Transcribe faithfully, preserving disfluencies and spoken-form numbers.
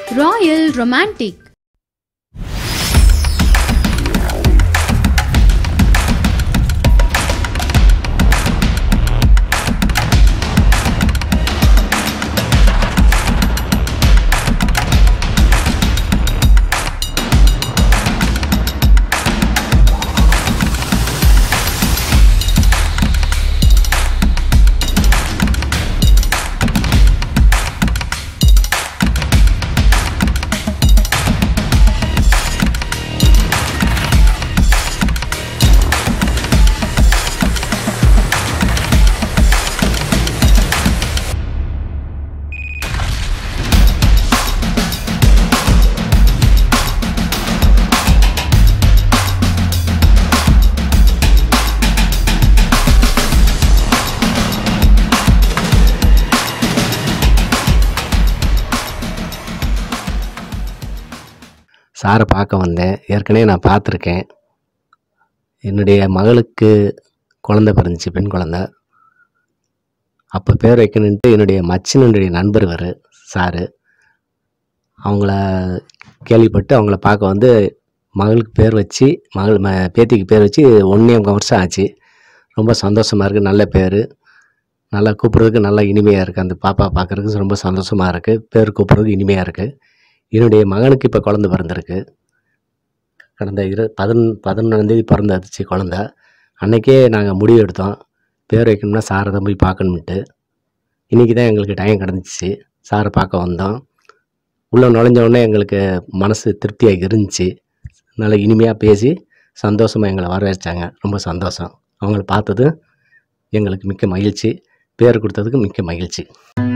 Royal Romantic. சாரை பார்க்க வந்தேன். ஏற்கனவே நான் பார்த்துருக்கேன். என்னுடைய மகளுக்கு குழந்தை பிறந்துச்சு, பெண் குழந்தை. அப்போ பேர் வைக்கணுன்ட்டு என்னுடைய மச்சினுடைய நண்பர் இவர் சாரு. அவங்கள கேள்விப்பட்டு அவங்கள பார்க்க வந்து மகளுக்கு பேர் வச்சு மகள் ம பேத்திக்கு பேர் வச்சு ஒன்றே முக்கால் வருஷம் ஆச்சு. ரொம்ப சந்தோஷமாக இருக்குது. நல்ல பேர், நல்லா கூப்பிட்றதுக்கு நல்லா இனிமையாக இருக்குது. அந்த பாப்பா பார்க்குறதுக்கு ரொம்ப சந்தோஷமாக இருக்குது. பேர் கூப்பிட்றதுக்கு இனிமையாக இருக்குது. என்னுடைய மகனுக்கு இப்போ குழந்தை பிறந்திருக்கு. கடந்த இரு பதினொன்று பதினொன்றாந்தேதி பிறந்துச்சு குழந்தை. அன்றைக்கே நாங்கள் முடிவு எடுத்தோம், பேர் வைக்கணும்னா சாரை தான் போய் பார்க்கணுன்ட்டு. இன்றைக்கி தான் எங்களுக்கு டைம் கிடந்துச்சு. சாரை பார்க்க வந்தோம். உள்ளே நுழைஞ்ச எங்களுக்கு மனசு திருப்தியாக இருந்துச்சு. நல்லா இனிமையாக பேசி சந்தோஷமாக எங்களை வரவேற்றாங்க. ரொம்ப சந்தோஷம். அவங்கள பார்த்தது எங்களுக்கு மிக்க மகிழ்ச்சி. பேர் கொடுத்ததுக்கு மிக்க மகிழ்ச்சி.